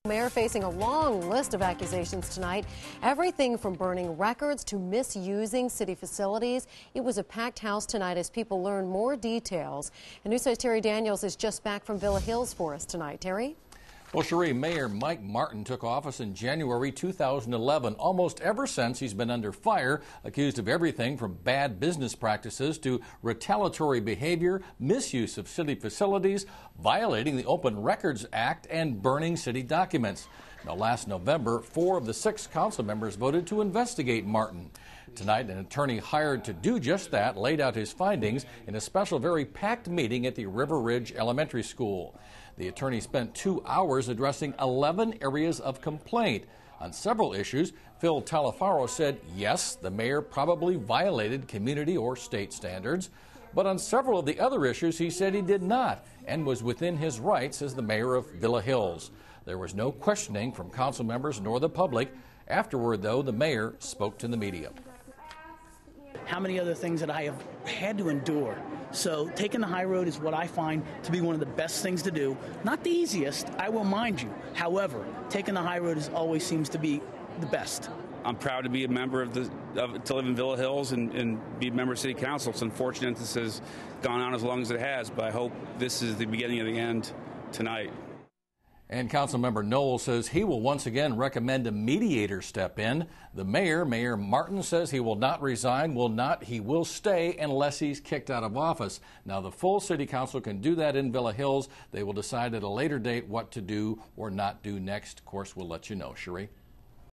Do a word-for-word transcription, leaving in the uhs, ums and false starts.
Mayor facing a long list of accusations tonight. Everything from burning records to misusing city facilities. It was a packed house tonight as people learn more details. And Newside's Terry Daniels is just back from Villa Hills for us tonight. Terry? Well, Cherie, Mayor Mike Martin took office in January two thousand eleven. Almost ever since, he's been under fire, accused of everything from bad business practices to retaliatory behavior, misuse of city facilities, violating the Open Records Act, and burning city documents. Now, last November, four of the six council members voted to investigate Martin. Tonight, an attorney hired to do just that laid out his findings in a special, very packed meeting at the River Ridge Elementary School. The attorney spent two hours addressing eleven areas of complaint. On several issues, Phil Talafaro said, yes, the mayor probably violated community or state standards. But on several of the other issues, he said he did not and was within his rights as the mayor of Villa Hills. There was no questioning from council members nor the public. Afterward, though, the mayor spoke to the media. How many other things that I have had to endure. So taking the high road is what I find to be one of the best things to do. Not the easiest, I will mind you. However, taking the high road is always seems to be the best. I'm proud to be a member of the of, to live in Villa Hills and, and be a member of City Council. It's unfortunate this has gone on as long as it has, but I hope this is the beginning of the end tonight. And Councilmember Knoll says he will once again recommend a mediator step in. The mayor, Mayor Martin, says he will not resign, will not, he will stay unless he's kicked out of office. Now, the full city council can do that in Villa Hills. They will decide at a later date what to do or not do next. Of course, we'll let you know. Cherie?